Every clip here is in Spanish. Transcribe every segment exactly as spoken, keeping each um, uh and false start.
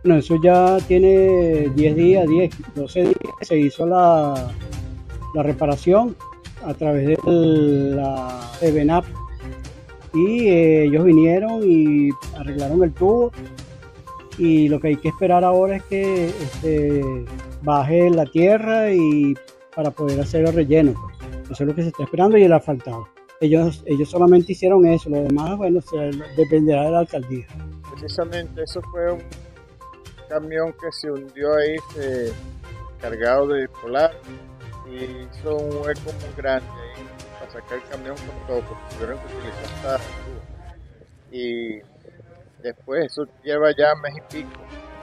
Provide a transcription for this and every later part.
Bueno, eso ya tiene diez días, diez, doce días que se hizo la, la reparación a través de la EBENAP y eh, ellos vinieron y arreglaron el tubo y lo que hay que esperar ahora es que este, baje la tierra y para poder hacer el relleno. Pues. Eso es lo que se está esperando y el asfaltado. Ellos, ellos solamente hicieron eso, lo demás, bueno, se, dependerá de la alcaldía. Precisamente eso fue un camión que se hundió ahí, se, cargado de polar, y hizo un hueco muy grande ahí para sacar el camión con todo, porque tuvieron que utilizar esta grúa. Y después eso lleva ya mes y pico.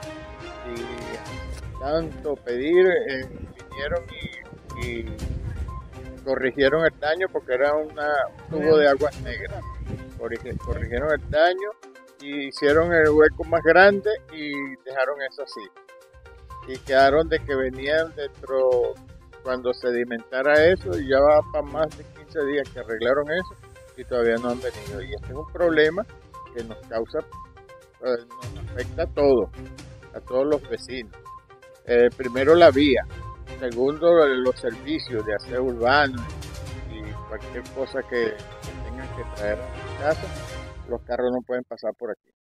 Y tanto pedir, eh, vinieron y, y corrigieron el daño porque era una, un tubo de aguas negras. Corrigieron el daño y hicieron el hueco más grande y dejaron eso así. Y quedaron de que venían dentro, cuando sedimentara eso, y ya va para más de quince días que arreglaron eso y todavía no han venido. Y este es un problema que nos causa, eh, nos afecta a todos, a todos los vecinos. Eh, primero la vía, segundo los servicios de aseo urbano y cualquier cosa que tengan que traer a casa, los carros no pueden pasar por aquí.